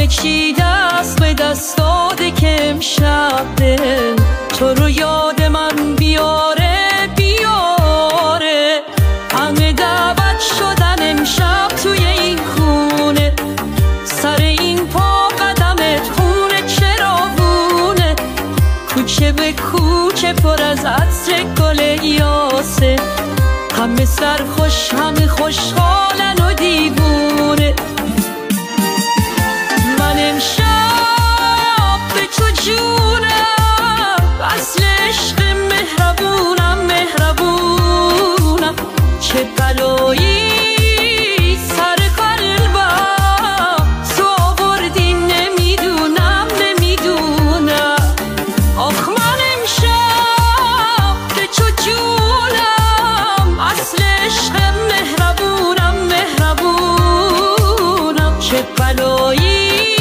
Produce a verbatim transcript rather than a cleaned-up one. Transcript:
پیچیده است به دست داده که امشب دل تو رو یاد من بیاره بیاره. همه دعوت شدن امشب توی این خونه، سر این پا قدمت خونه چراغونه. کوچه به کوچه پر از عطر گل یاسه، همه سرخوش همه خوشحالن و دیوونه. من امشب به تو جونم، اصل عشق مهربونم مهربونم. چه بلایی سر قلبم تو آوردی نمیدونم نمیدونم. آخ من امشب به تو جونم، اصل عشق مهربونم مهربونم. چه بلایی